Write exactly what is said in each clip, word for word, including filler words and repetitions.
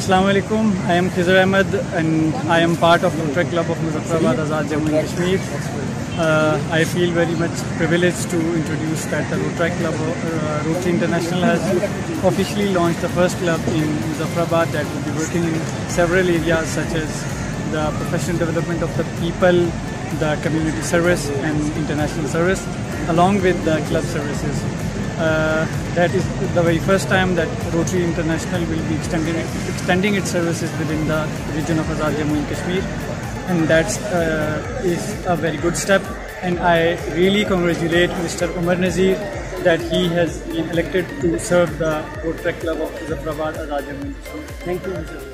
Assalamu alaikum. I am Khizr Ahmed and I am part of Rotary Club of Muzaffarabad, Azad, Jammu and Kashmir. Uh, I feel very much privileged to introduce that the Rotary Club, uh, Rotary International has officially launched the first club in Muzaffarabad that will be working in several areas such as the professional development of the people, the community service and international service, along with the club services. Uh, that is the very first time that Rotary International will be extending, extending its services within the region of Azad Jammu and Kashmir, and that uh, is a very good step. And I really congratulate Mister Umar Nazir that he has been elected to serve the Rotary Club of Muzaffarabad, Azad Jammu and Kashmir. Thank you, Mister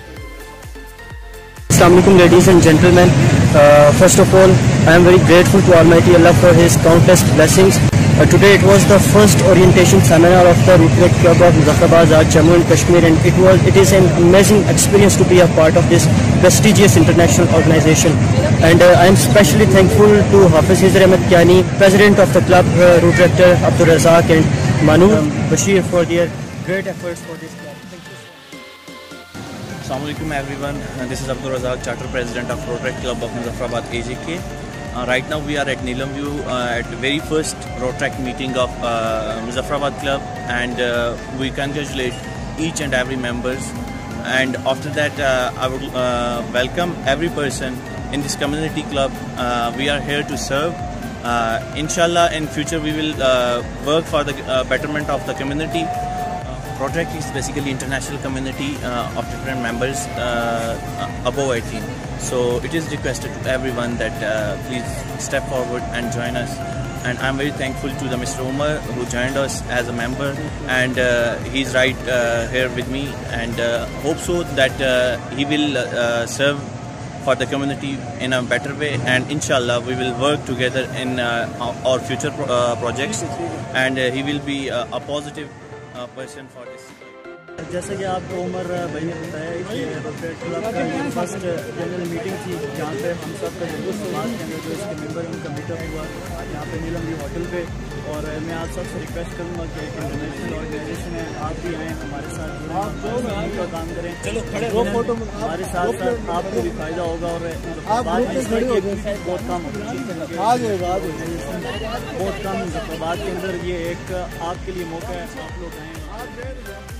Assalamu alaikum, ladies and gentlemen. Uh, first of all, I am very grateful to Almighty Allah for His countless blessings. Uh, today it was the first orientation seminar of the Rotary Club of Muzaffarabad, Jammu and Kashmir, and it was it is an amazing experience to be a part of this prestigious international organization. And uh, I am especially thankful to Hafiz Khizr Ahmed Kiani, President of the club, uh, Route Director Abdul Razak and Manu um, Bashir for their great efforts for this club. Thank you. Assalamu alaikum everyone, uh, this is Abdul Razak, Charter President of Rotary Club of Muzaffarabad A J K. Uh, right now we are at Neelam View uh, at the very first Rotary meeting of uh, Muzaffarabad Club, and uh, we congratulate each and every members. And after that uh, I would uh, welcome every person in this community club. Uh, we are here to serve. Uh, inshallah in future we will uh, work for the uh, betterment of the community. Rotary is basically international community uh, of different members uh, above eighteen. So it is requested to everyone that uh, please step forward and join us. And I'm very thankful to the Mister Umar who joined us as a member, and uh, he's right uh, here with me, and uh, hope so that uh, he will uh, serve for the community in a better way, and inshallah we will work together in uh, our future pro uh, projects, and uh, he will be uh, a positive uh, person for this. जैसा कि आपको उमर भाई ने बताया कि rotary club का ये first general meeting थी जहाँ पे हम सब का हिंदू समाज के अंदर जो इसके मेंबर हैं उनका मीटअप हुआ यहाँ पे नीलम व्यू होटल पे। और मैं आप सबसे रिक्वेस्ट करूँगा कि एक इंटरनेशनल ऑर्गेनाइजेशन है, आप भी आएँ हमारे साथ जुड़ें का काम करें। चलो खड़े हो फोटो हमारे साथ साथ आपको भी फायदा होगा और बहुत कम बहुत कम बात के अंदर ये एक आपके लिए मौका है, आप लोग आएँ।